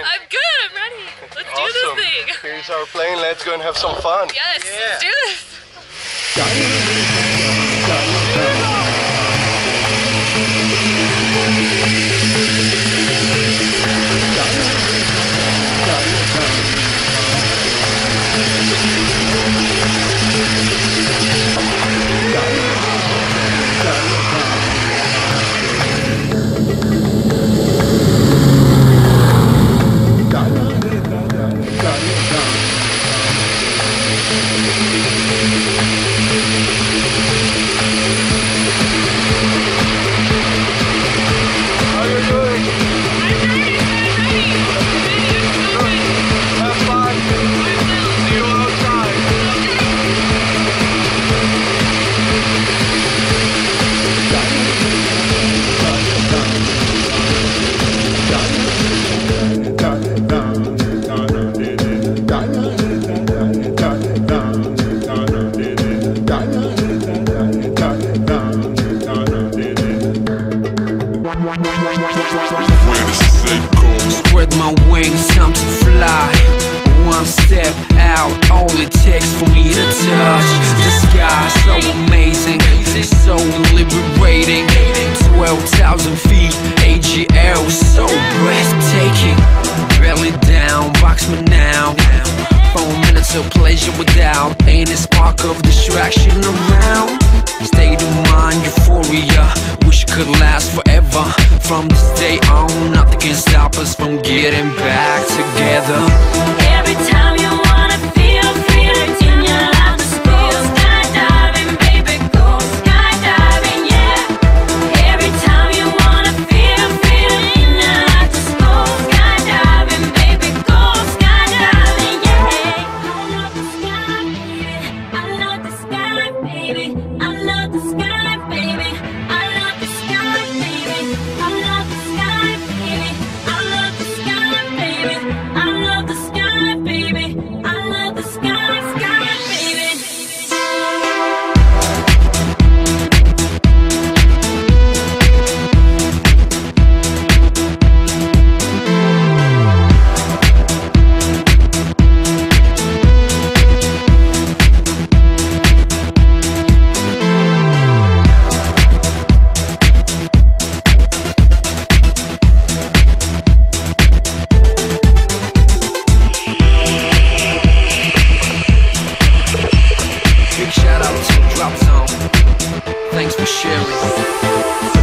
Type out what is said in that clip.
I'm good, I'm ready. Let's do this thing. Here's our plane, let's go and have some fun. Yes, let's do this. Spread my wings, time to fly. One step out, all it takes for me to touch the sky. So amazing, so liberating. 12,000 feet, adheres, so breathtaking. Belly down, box me now. 4 minutes of pleasure without any spark of distraction around. State of mind, euphoria, wish it could last forever. From this day on, nothing can stop us from getting back together. Every time you wanna feel free to turn your life to school. Skydiving, baby, go skydiving, yeah. Every time you wanna feel free to turn your life to school. Skydiving, baby, go skydiving, yeah. I love the sky, baby. I love the sky, baby. I love the sky, baby. I love the sky, baby. I love the sky, baby. I love the sky, baby. I love the sky, sky, baby. Big shout out to Drop Zone. Thanks for sharing.